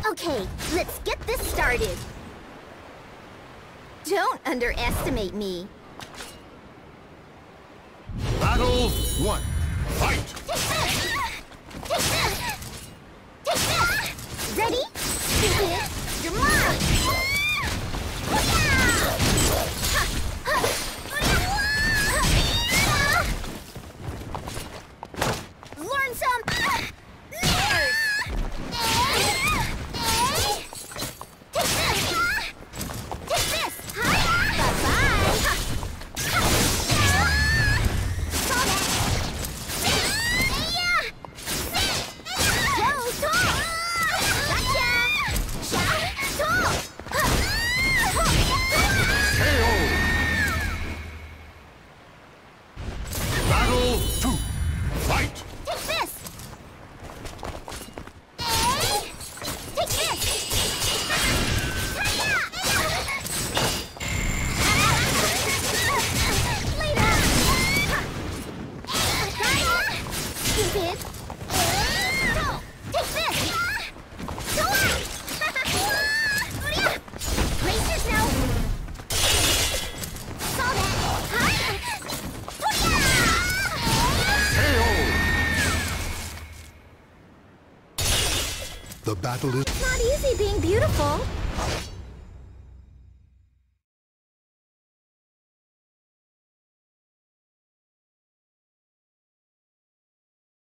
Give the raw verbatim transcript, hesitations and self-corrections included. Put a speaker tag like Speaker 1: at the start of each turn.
Speaker 1: Okay, let's get this started. Don't underestimate me.
Speaker 2: Battle one. Fight!
Speaker 1: Ready? Stupid! You're mine! Learn some manners! Take this! Bye-bye!
Speaker 2: Battle two. Fight!
Speaker 1: Take this! Take this! Later! Stupid! Take this! Racers now! Saw that!
Speaker 2: The battle is...
Speaker 1: Not easy being beautiful.